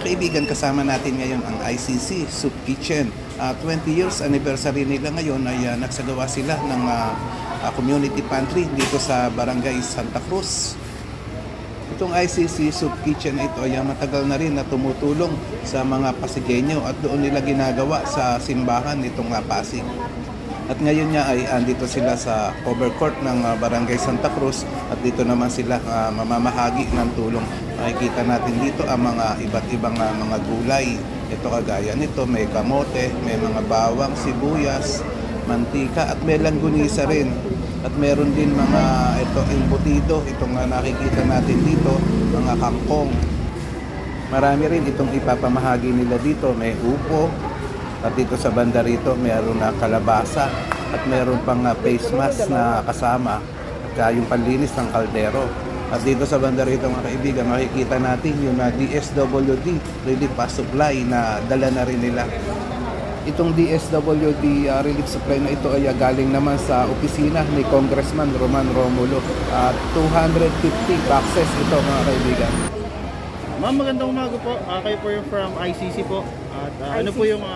Mga kaibigan, kasama natin ngayon ang ICC Soup Kitchen. 20 years anniversary nila ngayon ay nagsagawa sila ng community pantry dito sa Barangay Santa Cruz. Itong ICC Soup Kitchen ito ay matagal na rin na tumutulong sa mga Pasigueño at doon nila ginagawa sa simbahan nitong Pasig. At ngayon niya ay andito sila sa cover court ng Barangay Santa Cruz at dito naman sila mamamahagi ng tulong. Makikita natin dito ang mga iba't ibang mga gulay. Ito kagaya nito, may kamote, may mga bawang, sibuyas, mantika at may langgunisa rin. At meron din mga embutido, itong nakikita natin dito, mga kangkong. Marami rin itong ipapamahagi nila dito, may upo. At dito sa banda rito, mayroon na kalabasa at mayroon pang face mask na kasama at yung panlinis ng kaldero. At dito sa banda rito mga kaibigan, makikita natin yung DSWD Relief Supply na dala na rin nila. Itong DSWD Relief Supply na ito ay galing naman sa opisina ni Congressman Roman Romulo. 250 boxes ito mga kaibigan. Ma'am, magandang umaga po. Kayo po yung from ICC po. At ano po yung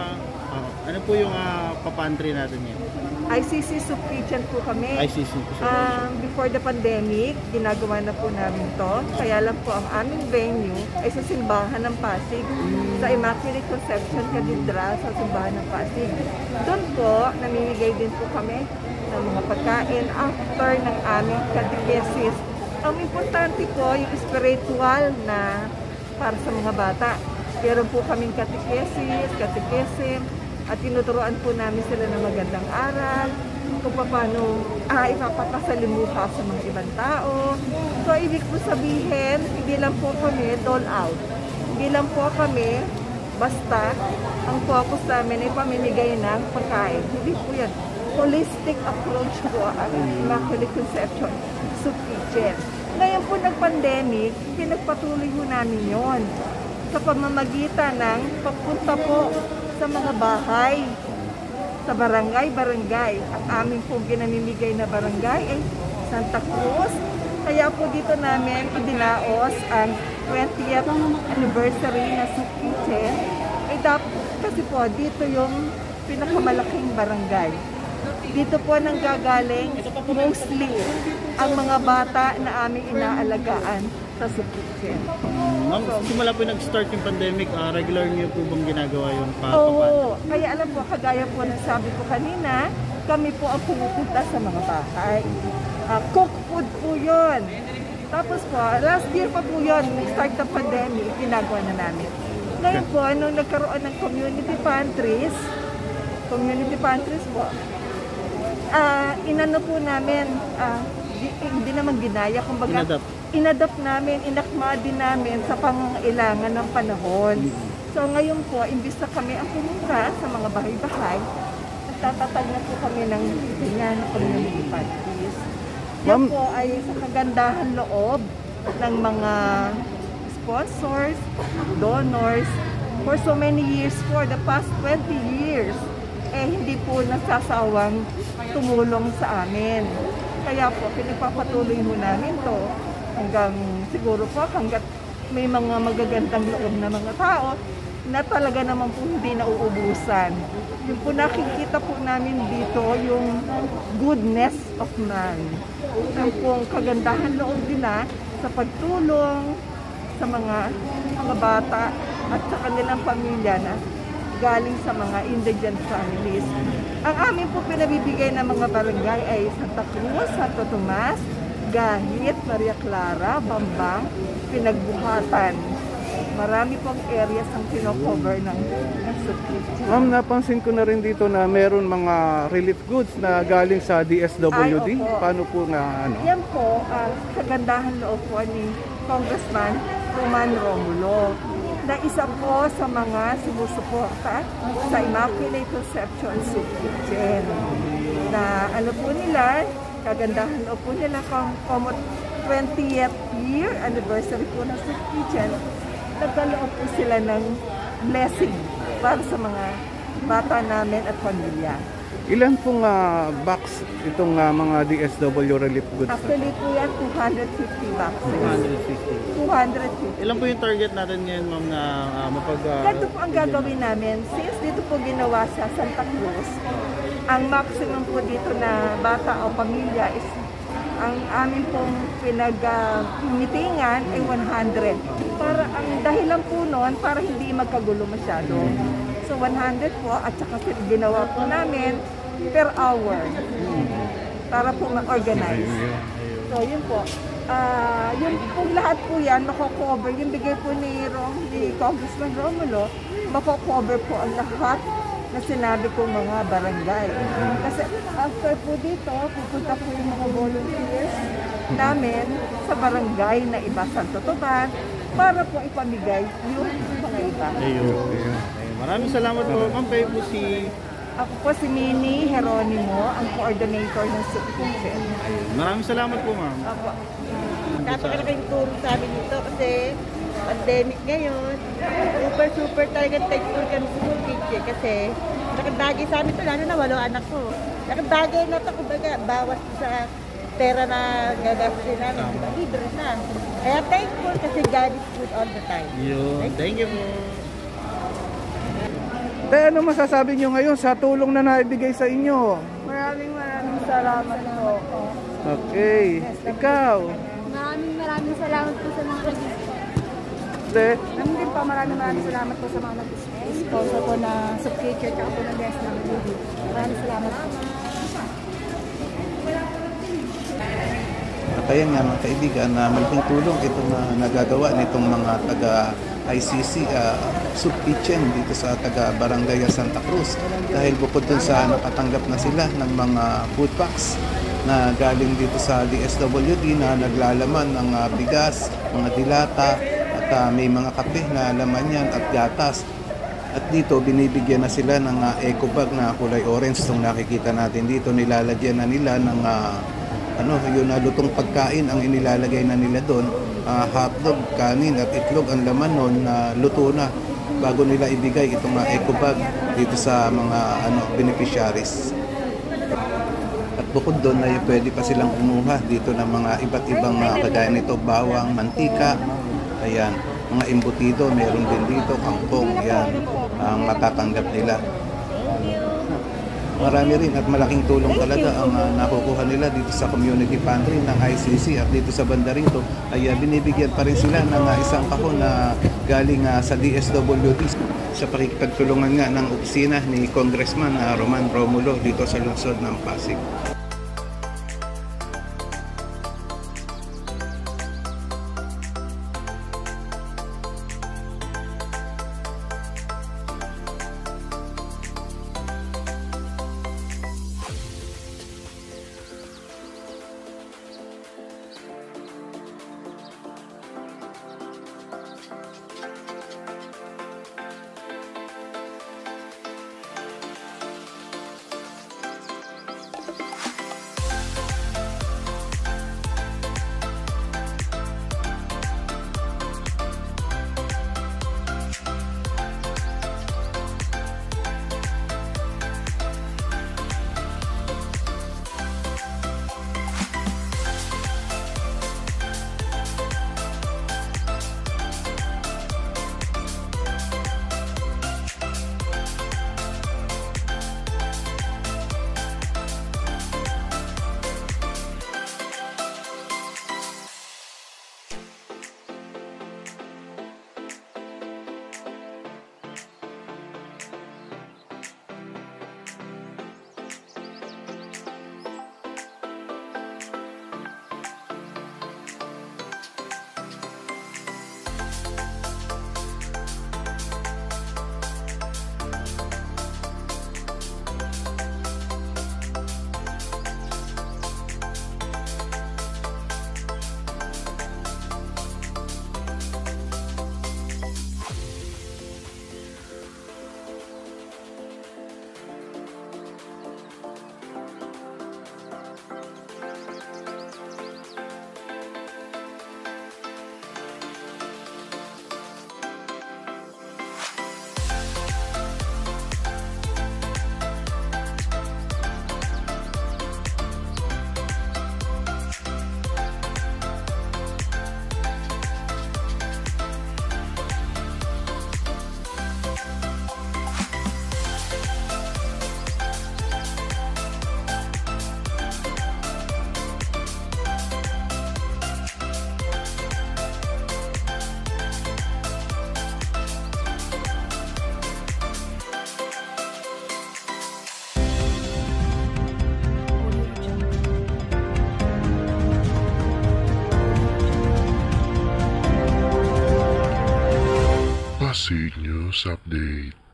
papantry natin ngayon? ICC Soup Kitchen po kami. ICC po before the pandemic, ginagawa na po namin to. Kaya lang po ang aming venue ay sa simbahan ng Pasig. Sa Immaculate Conception Cathedral sa simbahan ng Pasig. Doon po, namimigay din po kami ng mga pagkain after ng aming catechesis. Ang importante po yung spiritual na para sa mga bata. Meron po kaming catechesis, at tinuturuan po namin sila ng magandang aral, kung paano ipapapasalimuha sa mga ibang tao. So, ibig po sabihin, hindi lang po kami dole out. Hindi lang po kami, basta, ang focus namin ay pamimigay ng pagkain. Hindi po yan. Holistic approach po ang Immaculate Conception Soup Kitchen. Ngayon po nag-pandemic, pinagpatuloy po namin yon sa pamamagitan ng pagpunta po sa mga bahay, sa barangay. Ang aming pong ginamimigay na barangay ay Santa Cruz. Kaya po dito namin idinaos ang 20th anniversary na Soup Kitchen. Kasi po dito yung pinakamalaking barangay. Dito po nanggagaling mostly ang mga bata na aming inaalagaan sa Soup Kitchen. Ma'am, simula po nag-start yung pandemic, regular niyo po bang ginagawa yung Oo, kaya alam po, kagaya po ng sabi ko kanina, kami po ang pumupunta sa mga bahay. Cook food po yun. Tapos po, last year pa po yun, nag-start ng pandemic, ginagawa na namin. Ngayon po, nung nagkaroon ng community pantries po, inano po namin, hindi naman ginaya, kumbaga, inadapt namin, inakma din namin sa pangangailangan ng panahon. So ngayon po, imbis na kami ang pumunta sa mga bahay-bahay, nagtatatag na po kami ng ganyan na community pantries. Yan po ay sa kagandahan loob ng mga sponsors, donors, for so many years, for the past 20 years, hindi po nagsasawang tumulong sa amin. Kaya po, pinagpapatuloy mo namin to hanggang siguro po hanggat may mga magagandang loob na mga tao na talaga naman po hindi nauubusan. Yung po nakikita po namin dito yung goodness of man. Ang pong kagandahan loob nila sa pagtulong sa mga bata at sa kanilang pamilya na galing sa mga indigent families. Ang amin po pinabibigay ng mga barangay ay Santa Cruz, Santo Tomas, Gahit, Maria Clara, Bambang, Pinagbuhatan. Marami pong areas ang pinocover ng Soup Kitchen. Ma'am, napansin ko na rin dito na meron mga relief goods na galing sa DSWD. Paano po na ano? Yan po ang kagandahan loob po ni Congressman Roman Romulo, na isa po sa mga sumusuporta sa Immaculate Conception Soup Kitchen. Na ano po nila, kagandahan po nila kung 20th year anniversary po ng Soup Kitchen, nagkaloob po sila ng blessing para sa mga bata namin at pamilya. Ilan pong box itong mga DSW relief goods? Actually po yan, 250 boxes. 250. 250. Ilan po yung target natin ngayon, ma'am, na Ganito po ang gagawin namin. Since dito po ginawa sa Santa Cruz, ang maximum po dito na bata o pamilya is ang amin pong pinag-meetingan ay 100. Para ang dahilan po noon, para hindi magkagulo masyado. So 100 po at saka ginawa po namin per hour para po ma-organize. So yun po. Yun po lahat po yan, mako-cover. Yung bigay po ni Congressman Romulo, mako-cover po ang lahat na sinabi kong mga barangay. Kasi after po dito, pupunta po yung mga volunteers namin sa barangay na iba, Santo Toban, para po ipamigay yung mga iba. Ayun. Maraming salamat po. Ma'am, kayo po si... Ako po si Minnie Geronimo, ang coordinator ng Soup Kitchen. Maraming salamat po, ma'am. Ako. Napakalaking tulong sa amin ito kasi pandemic ngayon. Super talagang thankful kami sa Soup Kitchen kasi nakabagay sa amin ito, lalo na 8 anak ko. Nakabagay na ito, kumbaga, bawas sa pera na gagastin namin, di ba? Libre na. Kaya thankful kasi God is good all the time. Yun. Thank you po. Tay, ano masasabi nyo ngayon sa tulong na naibigay sa inyo? Maraming salamat po. Okay. Ikaw? Maraming salamat po sa mga Te? Namin din po, maraming salamat po sa mga nag-sponsor po na Soup Kitchen at po ng guest namin. Maraming salamat po. At ayan nga mga kaibigan, na malaking tulong ito na nagagawa nitong mga taga ICC Soup Kitchen dito sa taga Barangay Santa Cruz. Dahil bukod dun sa nakatanggap na sila ng mga food packs na galing dito sa DSWD na naglalaman ng bigas, mga dilata, at may mga kape na laman yan at gatas. At dito binibigyan na sila ng eco bag na kulay orange. Itong nakikita natin dito, nilalagyan na nila ng yun na lutong pagkain ang inilalagay na nila doon. Hotdog, kanin at itlog ang laman nun na luto na bago nila ibigay itong eco bag dito sa mga beneficiaries. At bukod doon ay pwede pa silang kumuha dito ng mga iba't ibang kagaya nito, bawang, mantika, ayan, mga embutido, meron din dito, kangkong, ayan, ang matatanggap nila. Marami rin at malaking tulong talaga ang nakukuha nila dito sa community pantry ng ICC at dito sa banda rin to ay binibigyan pa rin sila ng isang kahon na galing sa DSWD sa pakikipagtulungan nga ng opisina ni Congressman Roman Romulo dito sa lungsod ng Pasig. Pasig News Update.